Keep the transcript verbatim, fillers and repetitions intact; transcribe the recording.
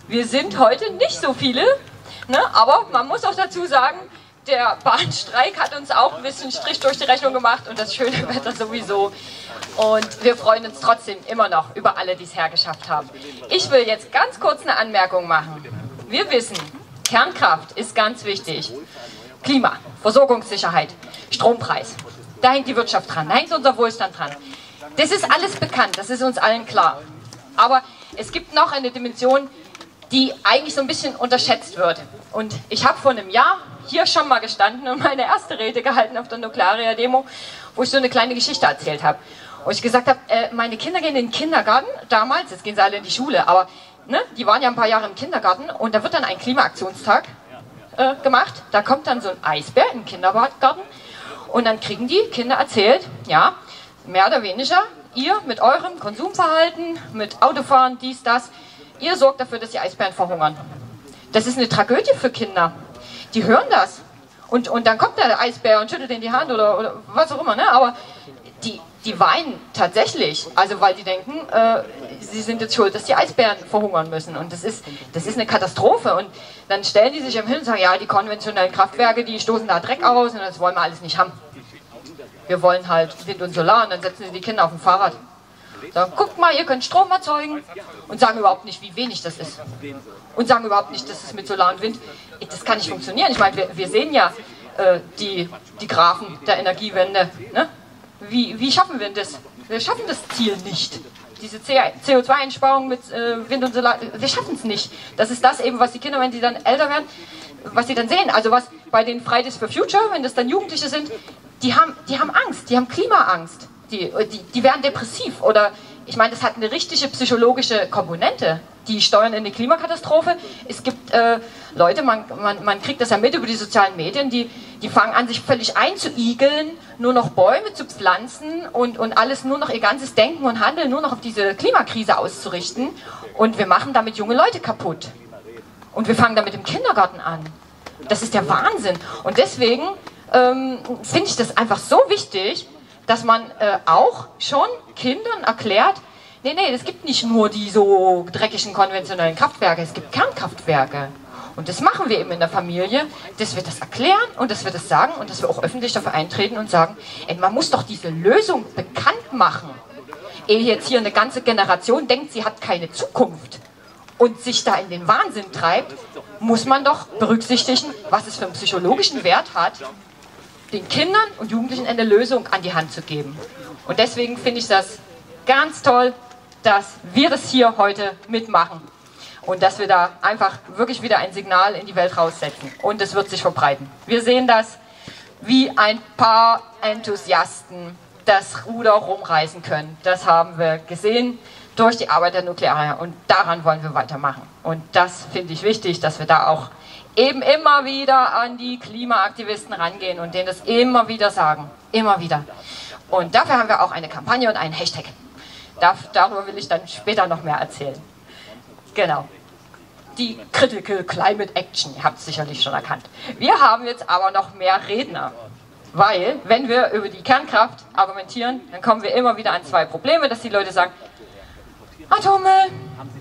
wir sind heute nicht so viele, ne? Aber man muss auch dazu sagen, der Bahnstreik hat uns auch ein bisschen Strich durch die Rechnung gemacht und das schöne Wetter sowieso. Und wir freuen uns trotzdem immer noch über alle, die es hergeschafft haben. Ich will jetzt ganz kurz eine Anmerkung machen. Wir wissen, Kernkraft ist ganz wichtig. Klima, Versorgungssicherheit, Strompreis. Da hängt die Wirtschaft dran, da hängt unser Wohlstand dran. Das ist alles bekannt, das ist uns allen klar. Aber es gibt noch eine Dimension, die eigentlich so ein bisschen unterschätzt wird. Und ich habe vor einem Jahr hier schon mal gestanden und meine erste Rede gehalten auf der Nuklearia-Demo, wo ich so eine kleine Geschichte erzählt habe. Wo ich gesagt habe, äh, meine Kinder gehen in den Kindergarten, damals, jetzt gehen sie alle in die Schule, aber ne, die waren ja ein paar Jahre im Kindergarten und da wird dann ein Klimaaktionstag äh, gemacht. Da kommt dann so ein Eisbär in den Kindergarten und dann kriegen die Kinder erzählt, ja, mehr oder weniger, ihr mit eurem Konsumverhalten, mit Autofahren, dies, das, ihr sorgt dafür, dass die Eisbären verhungern. Das ist eine Tragödie für Kinder. Die hören das. Und, und dann kommt der Eisbär und schüttelt in die Hand oder, oder was auch immer, ne? Aber die, die weinen tatsächlich, also weil die denken, äh, sie sind jetzt schuld, dass die Eisbären verhungern müssen. Und das ist, das ist eine Katastrophe. Und dann stellen die sich im Hin und sagen, ja, die konventionellen Kraftwerke, die stoßen da Dreck aus und das wollen wir alles nicht haben. Wir wollen halt Wind und Solar und dann setzen sie die Kinder auf dem Fahrrad. Sagen, guckt mal, ihr könnt Strom erzeugen und sagen überhaupt nicht, wie wenig das ist. Und sagen überhaupt nicht, dass es mit Solar und Wind, das kann nicht funktionieren. Ich meine, wir, wir sehen ja äh, die, die Graphen der Energiewende. Ne? Wie, wie schaffen wir das? Wir schaffen das Ziel nicht. Diese C O zwei Einsparung mit äh, Wind und Solar, wir schaffen es nicht. Das ist das eben, was die Kinder, wenn sie dann älter werden, was sie dann sehen. Also was bei den Fridays for Future, wenn das dann Jugendliche sind, die haben, die haben Angst, die haben Klimaangst. Die, die, die werden depressiv oder, ich meine, das hat eine richtige psychologische Komponente. Die steuern in eine Klimakatastrophe. Es gibt äh, Leute, man, man, man kriegt das ja mit über die sozialen Medien, die, die fangen an, sich völlig einzuigeln, nur noch Bäume zu pflanzen und, und alles nur noch, ihr ganzes Denken und Handeln nur noch auf diese Klimakrise auszurichten. Und wir machen damit junge Leute kaputt. Und wir fangen damit im Kindergarten an. Das ist der Wahnsinn. Und deswegen ähm, finde ich das einfach so wichtig, dass man äh, auch schon Kindern erklärt, nee, nee, es gibt nicht nur die so dreckigen konventionellen Kraftwerke, es gibt Kernkraftwerke. Und das machen wir eben in der Familie, dass wir das erklären und dass wir das sagen und dass wir auch öffentlich dafür eintreten und sagen, ey, man muss doch diese Lösung bekannt machen. Ehe jetzt hier eine ganze Generation denkt, sie hat keine Zukunft und sich da in den Wahnsinn treibt, muss man doch berücksichtigen, was es für einen psychologischen Wert hat, den Kindern und Jugendlichen eine Lösung an die Hand zu geben. Und deswegen finde ich das ganz toll, dass wir das hier heute mitmachen und dass wir da einfach wirklich wieder ein Signal in die Welt raussetzen. Und es wird sich verbreiten. Wir sehen das, wie ein paar Enthusiasten das Ruder rumreißen können. Das haben wir gesehen durch die Arbeit der Nuklearia und daran wollen wir weitermachen. Und das finde ich wichtig, dass wir da auch eben immer wieder an die Klimaaktivisten rangehen und denen das immer wieder sagen. Immer wieder. Und dafür haben wir auch eine Kampagne und einen Hashtag. Darüber will ich dann später noch mehr erzählen. Genau. Die Critical Climate Action, ihr habt es sicherlich schon erkannt. Wir haben jetzt aber noch mehr Redner. Weil, wenn wir über die Kernkraft argumentieren, dann kommen wir immer wieder an zwei Probleme, dass die Leute sagen, Atommüll,